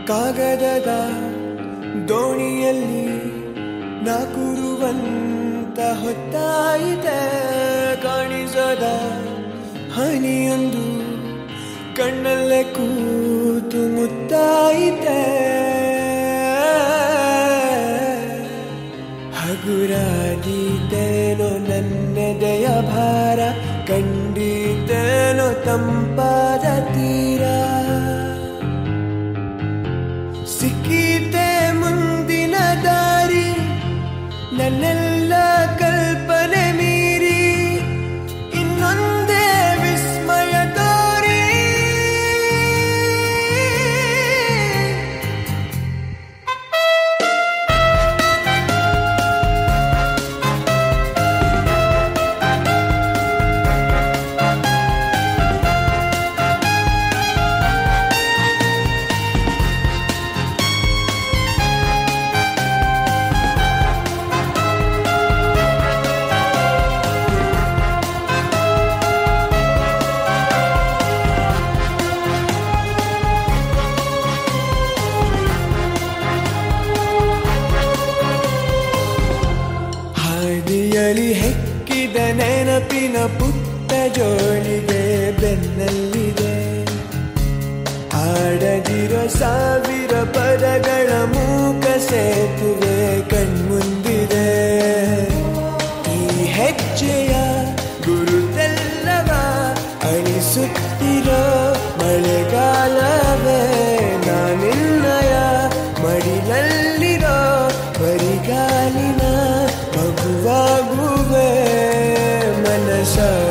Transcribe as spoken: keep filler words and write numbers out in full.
ಕಾಗದದ ದೋಣಿಯಲ್ಲಿ ನಾಕುರುವಂತ ಹೊತ್ತಾಯಿತೆ, ಕಾಣಿಸದ ಹನಿಯೊಂದು ಕಣ್ಣಲ್ಲೇ ಕೂತು ಮುತ್ತಾಯಿತೆ. ಹಗುರಾದೀತೇನೋ ನನ್ನೆದೆಯ ಭಾರ, ಕಂಡೀತೇನೋ ತಂಪಾದ ತೀರ. ಸಿಕ್ಕೀತೆ ಮುಂದಿನ ದಾರಿ, ನನ್ನೆಲ್ಲ ಕಲ್ಪನೆ ಮೀರಿ, ಇನ್ನೊಂದೇ ವಿಸ್ಮಯ ತೋರಿ. ಹೆಕ್ಕಿದ ನೆನಪಿನ ಪುಟ್ಟ ಜೋಳಿಗೆ ಬೆನ್ನಲ್ಲಿದೆ, ಆಡದಿರೋ ಸಾವಿರ ಪದಗಳ ಮೂಕ ಸೇತುವೆ ಕಣ್ಮುಂದಿದೆ. ಈ ಹೆಜ್ಜೆಯ ಗುರುತೆಲ್ಲವ ಅಳಿಸುತ್ತಿರೋ ಮಳೆಗಾಲವೇ, ನಾನಿನ್ನಯ ಮಡಿಲಲ್ಲಿರೋ ಬರಿಗಾಲಿನ ಮಗುವಾಗುವೆ. ಮನಸ